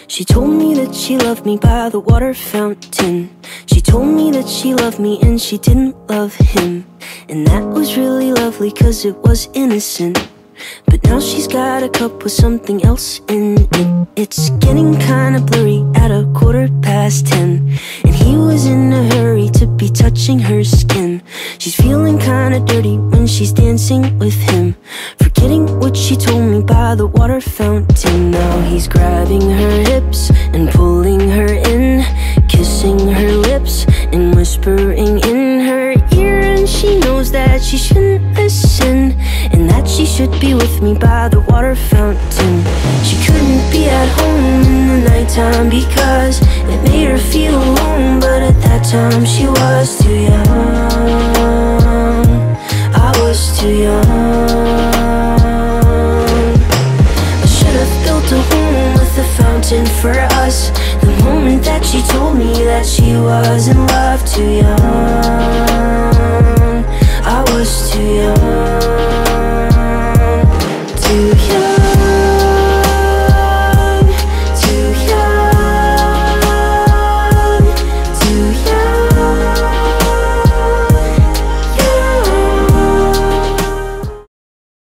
She told me that she loved me by the water fountain. She told me that she loved me and she didn't love him. And that was really lovely cause it was innocent. But now she's got a cup with something else in it. It's getting kinda blurry at 10:15. And he was in a hurry to be touching her skin. She's feeling kinda dirty when she's dancing with him, forgetting what she told me by the water fountain. Now he's grabbing her hips and pulling her in, kissing her lips and whispering in her ear. And she knows that she shouldn't listen, and that she should be with me by the water fountain. She couldn't be at home in the nighttime because it made her feel alone. But at that time she was too young. I was too young. I should have built a home with a fountain for us the moment that she told me that she was in love. Too young.